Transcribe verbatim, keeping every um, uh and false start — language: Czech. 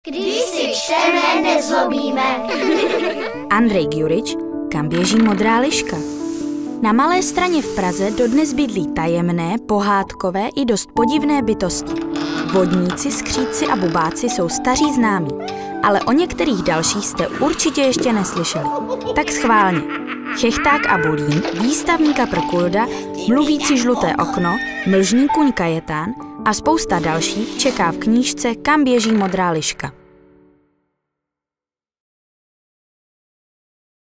Když si čteme, nezlobíme. Andrej Gjurič, Kam běží modrá liška. Na Malé Straně v Praze dodnes bydlí tajemné, pohádkové i dost podivné bytosti. Vodníci, skřídci a bubáci jsou staří známí, ale o některých dalších jste určitě ještě neslyšeli. Tak schválně. Chechták a Bulín, výstavní kapr Kulda, mluvící žluté okno, mlžný kuň Kajetán a spousta dalších čeká v knížce Kam běží modrá liška.